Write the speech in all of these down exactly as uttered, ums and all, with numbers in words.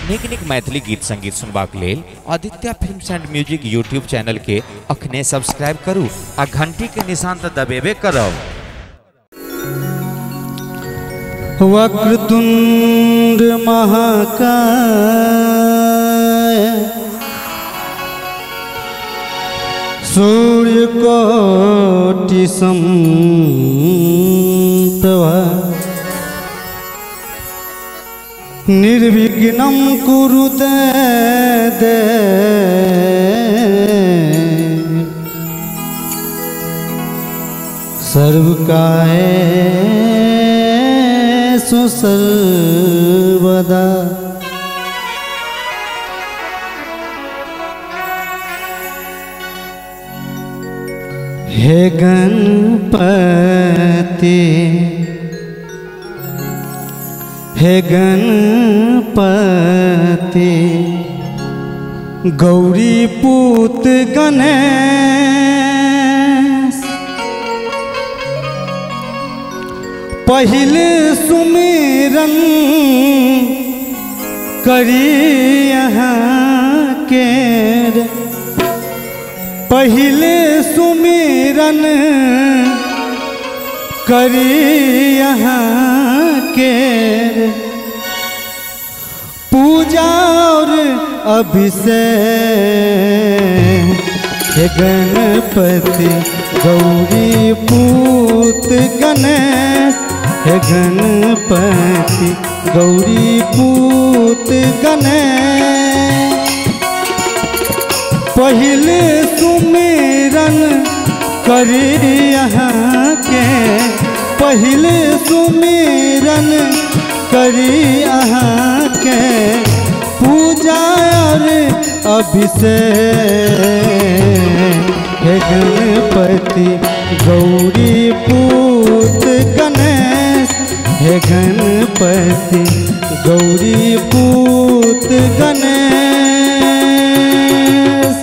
निक निक मैथिली गीत संगीत सुनबाक लेल Aditya films and music YouTube channel के अखने सब्सक्राइब करू आ घंटी के निशान तो दबेबे करब। वक्रतुंड महाकाय सूर्यकोटि समप्रभा निर्विघ्नं कुरु देव सर्वकार्येषु सर्वदा। हे गणपति हे गणपति गौरी पूत गणेश पहले सुमिरन करी यहाँ के पहले सुमिरन करी यहाँ के पूजा और अभिषेक। हे गणपति गौरी पूत गणेश हे गणपति गौरी पूत गणेश पहले सुमिरन करी यहाँ के पहले सुमिरन करी यहाँ के पूजा और अभिषेक। हे गणपति गौरी पूत गणेश हे गणपति गौरी पूत गणेश।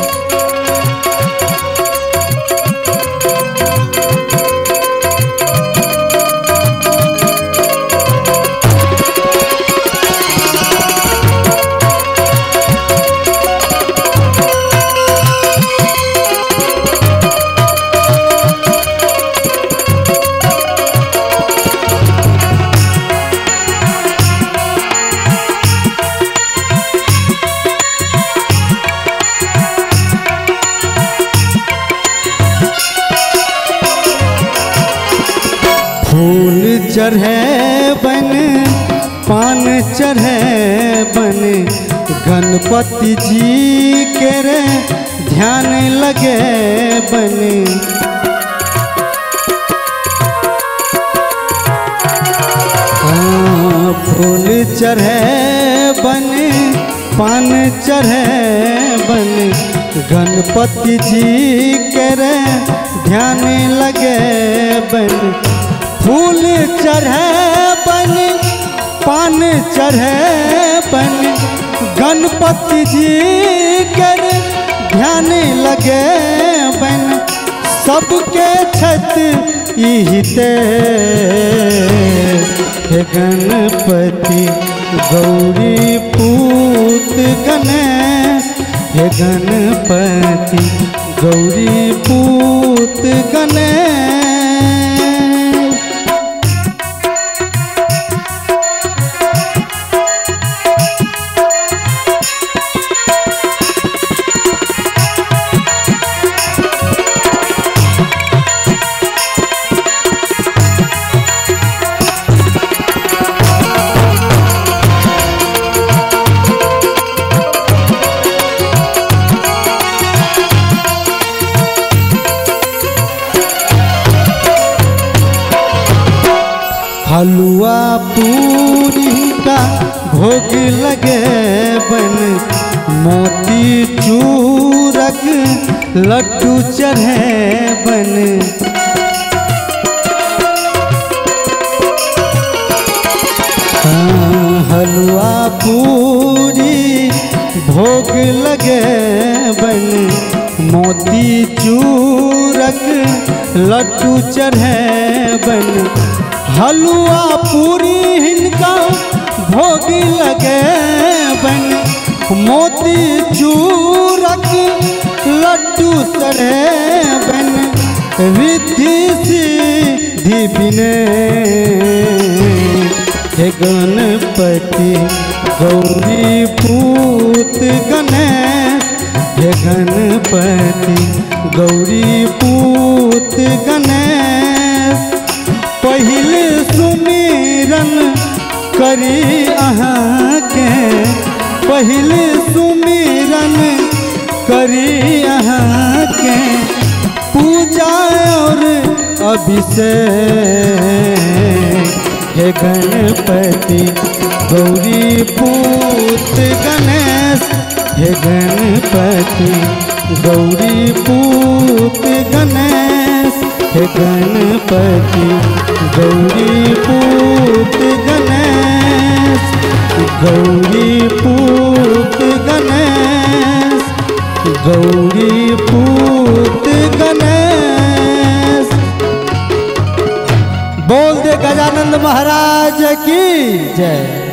फूल चढ़े बन पान चढ़े बन गणपति जी के रे ध्यान लगे बन। हाँ, फूल चढ़े बन पान चढ़े बन गणपति जी के रे ध्यान लगे बन। फूल चढ़े बन पान चढ़े बन गणपति जी कर ध्यान लगे बन। सबके छत इहिते हे गणपति गौरी पूत गणेश हे गणपति गौरी पूत गणेश। हलवा पूरी का भोग लगे बन मोती चूरक लड्डू चढ़े बन। हाँ, हलवा पूरी भोग लगे बन मोती चूरक लड्डू चढ़े बन। हलवा पूरी हिनका भोग लगे मोती चूरक लड्डू सड़े बन रिद्धि सिद्धि बिने हे गणपति गौरी पूत गणेश हे गणपति गौरी पूत गणेश पहिल सुमिरन करी अहाँ के पहिल सुमिरन करी अहाँ के पूजा और अभिषेक हे गणपति गौरी पूत गणेश हे गणपति गौरी पूत गणेश हे गणपति गौरी पूत गणेश गौरी पूत गणेश गौरी पूत गणेश। बोल दे गजानंद महाराज की जय।